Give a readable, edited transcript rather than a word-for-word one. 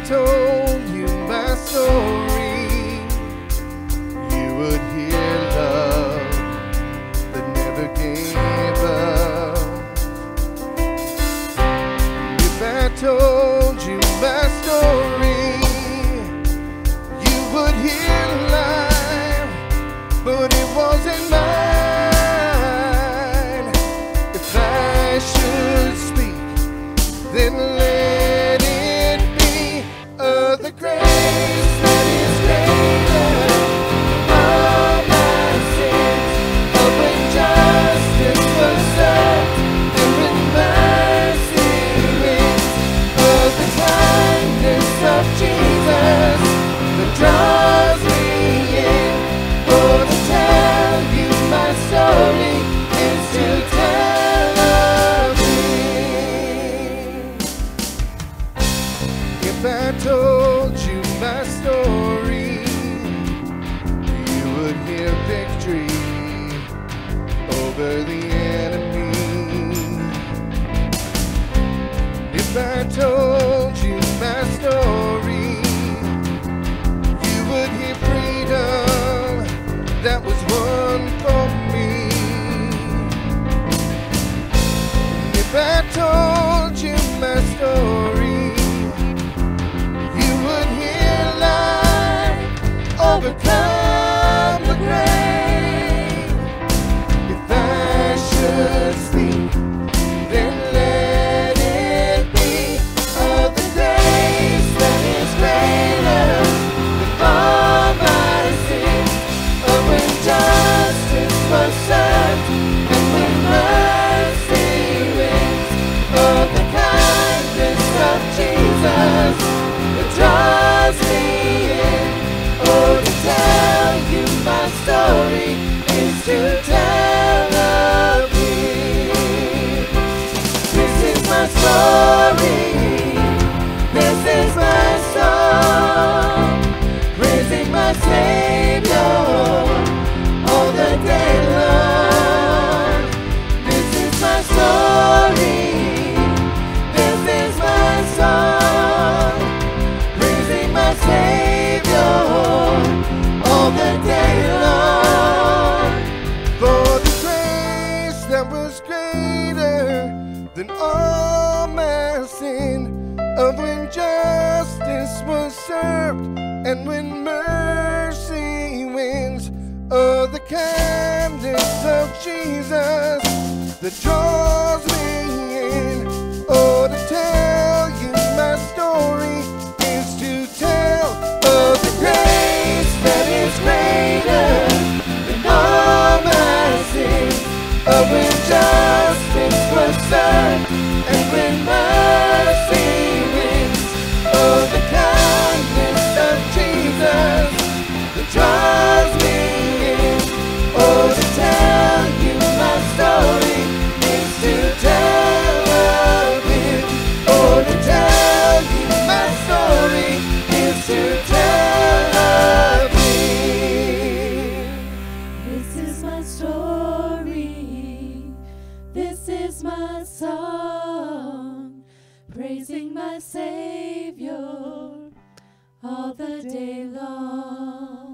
told you my story, you would hear love that never gave up. If I told you my story, you would hear life, but it wasn't mine. If I should speak, then let it be of the grace that is greater than all my sins, of when justice was served and when mercy wins, of the kindness of Jesus that draws me in. Oh, to tell you my story is to tell of If I told you my story, you would hear victory over the enemy. If I told you my story, you would hear freedom that was won for me. If I told you my story, overcome the grave. If I should speak, then let it be of the grace that is greater than all my sins, of when justice was served and when mercy wins, of the kindness of Jesus that draws me in. Oh, to tell you my story is to tell of Him. This is my story, this is my song, praising my Savior all the day long. This is my story, this is my song, praising my Savior all the day long. For the grace that was greater than all my sin, of when justice was served and when mercy wins, of the kindness of Jesus that draws me in. Oh, to tell you my story is to tell of the grace that is greater than all my sins, of when justice was served and when mercy wins, of the kindness of Jesus that draws me in. Oh, to tell you my story is to tell of Him. Oh, to tell you my story is to tell of Him. This is my story, this is my song, praising my Savior all the day long.